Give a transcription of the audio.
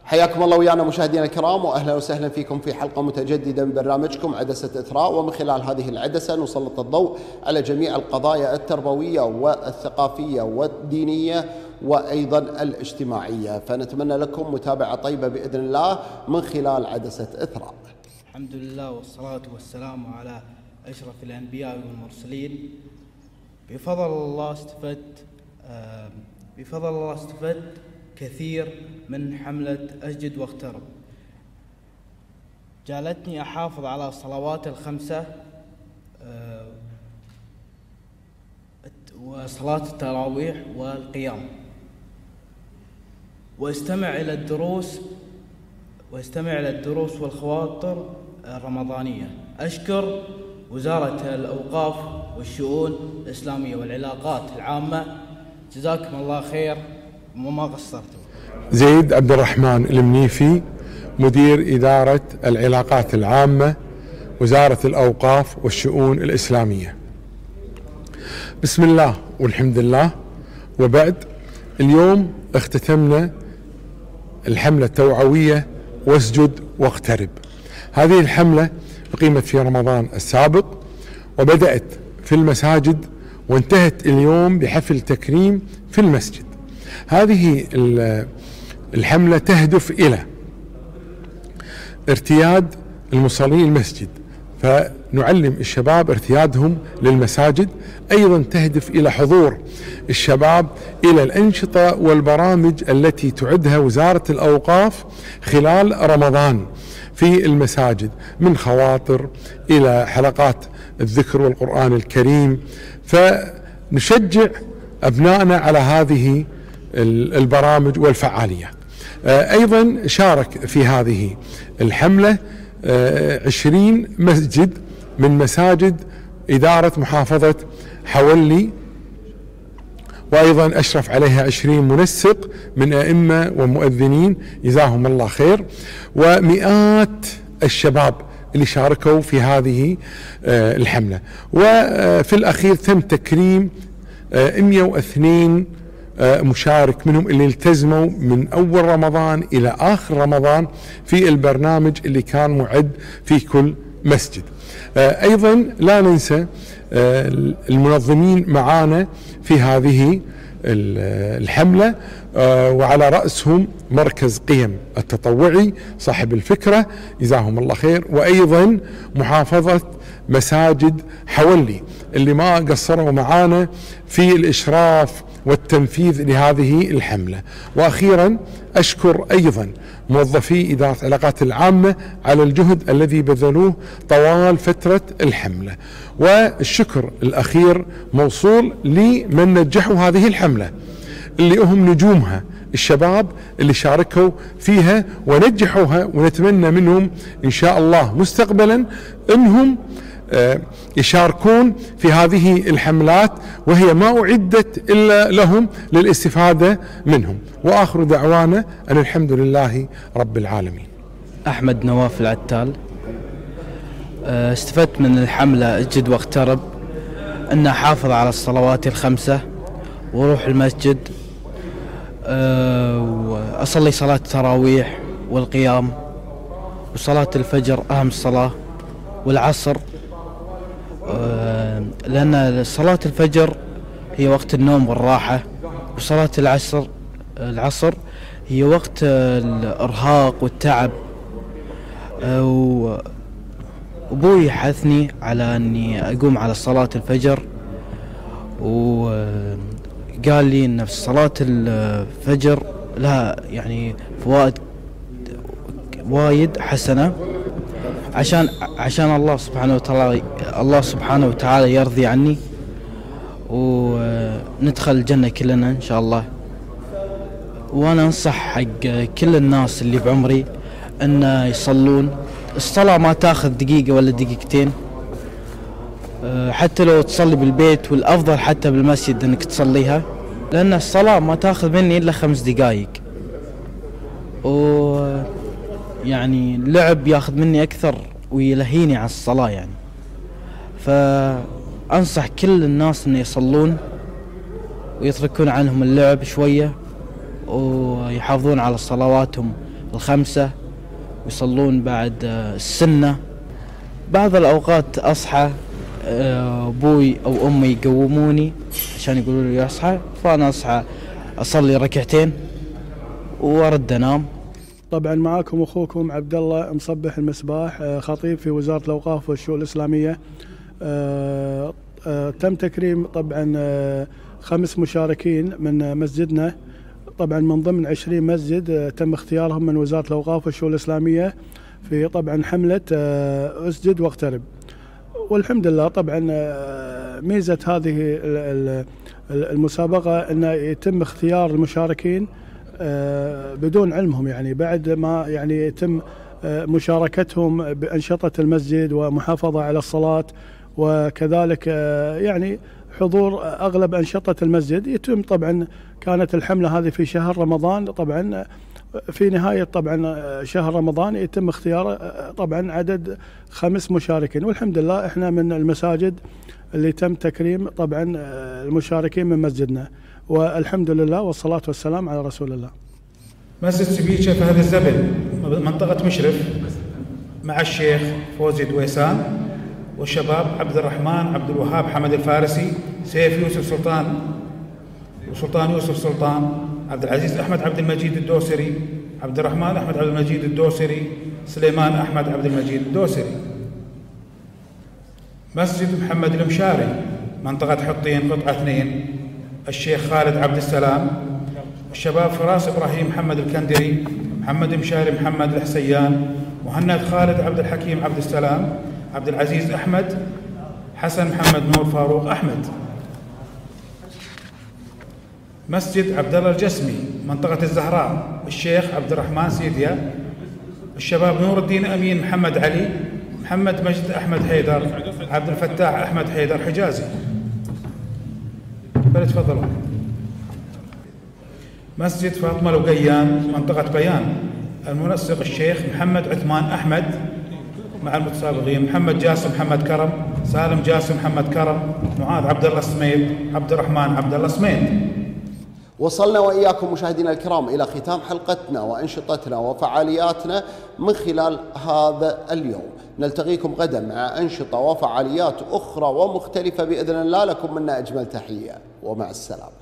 حياكم الله ويانا مشاهدينا الكرام، واهلا وسهلا فيكم في حلقه متجدده من برنامجكم عدسه اثراء. ومن خلال هذه العدسه نسلط الضوء على جميع القضايا التربويه والثقافيه والدينيه وايضا الاجتماعيه، فنتمنى لكم متابعه طيبه باذن الله من خلال عدسه اثراء. الحمد لله والصلاه والسلام على اشرف الانبياء والمرسلين. بفضل الله استفدت كثير من حملة أسجد واقترب. جعلتني أحافظ على الصلوات الخمسة وصلاة التراويح والقيام، واستمع إلى الدروس والخواطر الرمضانية. أشكر وزارة الأوقاف والشؤون الإسلامية والعلاقات العامة، جزاكم الله خير وما قصرتوا. زيد عبد الرحمن المنيفي، مدير إدارة العلاقات العامة، وزارة الأوقاف والشؤون الإسلامية. بسم الله والحمد لله، وبعد. اليوم اختتمنا الحملة التوعوية واسجد واقترب. هذه الحملة أقيمت في رمضان السابق، وبدأت في المساجد وانتهت اليوم بحفل تكريم في المسجد. هذه الحملة تهدف إلى ارتياد المصلين المسجد، فنعلم الشباب ارتيادهم للمساجد. أيضا تهدف إلى حضور الشباب إلى الأنشطة والبرامج التي تعدها وزارة الأوقاف خلال رمضان في المساجد، من خواطر إلى حلقات الذكر والقرآن الكريم. فنشجع أبنائنا على هذه البرامج والفعاليات. أيضا شارك في هذه الحملة 20 مسجد من مساجد إدارة محافظة حولي، وأيضا أشرف عليها 20 منسق من أئمة ومؤذنين جزاهم الله خير، ومئات الشباب اللي شاركوا في هذه الحملة. وفي الأخير تم تكريم 102 مشارك منهم اللي التزموا من أول رمضان إلى آخر رمضان في البرنامج اللي كان معد في كل مسجد. أيضا لا ننسى المنظمين معانا في هذه الحملة، وعلى رأسهم مركز قيم التطوعي صاحب الفكرة جزاهم الله خير، وأيضا محافظة مساجد حولي اللي ما قصروا معانا في الإشراف والتنفيذ لهذه الحملة. وأخيرا أشكر أيضا موظفي إدارة العلاقات العامة على الجهد الذي بذلوه طوال فترة الحملة. والشكر الأخير موصول لمن نجحوا هذه الحملة اللي هم نجومها، الشباب اللي شاركوا فيها ونجحوها، ونتمنى منهم إن شاء الله مستقبلا أنهم يشاركون في هذه الحملات، وهي ما أعدت إلا لهم للاستفادة منهم. وآخر دعوانا أن الحمد لله رب العالمين. أحمد نواف العتال. استفدت من الحملة اسجد واقترب أن أحافظ على الصلوات الخمسة وأروح المسجد وأصلي صلاة التراويح والقيام، وصلاة الفجر أهم صلاة، والعصر، لأن صلاة الفجر هي وقت النوم والراحة، وصلاة العصر هي وقت الإرهاق والتعب. وأبوي حثني على أني أقوم على صلاة الفجر، وقال لي أن في صلاة الفجر لها يعني فوائد وايد حسنة، عشان الله سبحانه وتعالى يرضي عني وندخل الجنة كلنا إن شاء الله. وأنا أنصح حق كل الناس اللي بعمري أن يصلون. الصلاة ما تاخذ دقيقة ولا دقيقتين، حتى لو تصلي بالبيت، والأفضل حتى بالمسجد أنك تصليها، لأن الصلاة ما تاخذ مني إلا 5 دقائق، ويعني اللعب ياخذ مني أكثر ويلهيني عن الصلاة يعني. فأنصح كل الناس أن يصلون ويتركون عنهم اللعب شوية، ويحافظون على صلواتهم الخمسة، ويصلون بعد السنة. بعض الأوقات أصحى أبوي أو أمي يقوموني عشان يقولوا لي أصحى، فأنا أصحى أصلي ركعتين وأرد أنام. طبعا معاكم أخوكم عبد الله مصبح المسباح، خطيب في وزارة الأوقاف والشؤون الإسلامية. تم تكريم طبعا 5 مشاركين من مسجدنا، طبعا من ضمن 20 مسجد تم اختيارهم من وزارة الأوقاف والشؤون الإسلامية في طبعا حملة أسجد واقترب. والحمد لله طبعا ميزة هذه المسابقة أن يتم اختيار المشاركين بدون علمهم، يعني بعد ما يعني يتم مشاركتهم بأنشطة المسجد ومحافظة على الصلاة، وكذلك يعني حضور أغلب أنشطة المسجد. يتم طبعا كانت الحملة هذه في شهر رمضان، طبعا في نهاية طبعا شهر رمضان يتم اختيار طبعا عدد 5 مشاركين، والحمد لله احنا من المساجد اللي تم تكريم طبعا المشاركين من مسجدنا، والحمد لله والصلاة والسلام على رسول الله. مسجد سبيشة في هذا الزبل منطقة مشرف مع الشيخ فوزي دويسان والشباب عبد الرحمن عبد الوهاب حمد الفارسي، سيف يوسف سلطان وسلطان يوسف سلطان، عبد العزيز أحمد عبد المجيد الدوسري، عبد الرحمن أحمد عبد المجيد الدوسري، سليمان أحمد عبد المجيد الدوسري. مسجد محمد المشاري منطقة حطين قطعة 2، الشيخ خالد عبد السلام، الشباب فراس إبراهيم محمد الكندري، محمد مشاري محمد الحسيان، مهند خالد عبد الحكيم عبد السلام، عبد العزيز أحمد، حسن محمد نور فاروق أحمد. مسجد عبد الله الجسمي منطقة الزهراء، الشيخ عبد الرحمن سيديا، الشباب نور الدين أمين محمد علي، محمد مجد أحمد حيدر، عبد الفتاح أحمد حيدر حجازي. فليتفضلوا. مسجد فاطمة لقيان منطقة بيان، المنسق الشيخ محمد عثمان أحمد مع المتسابقين محمد جاسم محمد كرم، سالم جاسم محمد كرم، معاذ عبد الله السميد، عبد الرحمن عبد الله السميد. وصلنا وإياكم مشاهدينا الكرام إلى ختام حلقتنا وأنشطتنا وفعالياتنا من خلال هذا اليوم. نلتقيكم غدا مع أنشطة وفعاليات أخرى ومختلفة بإذن الله. لكم منا أجمل تحية ومع السلامة.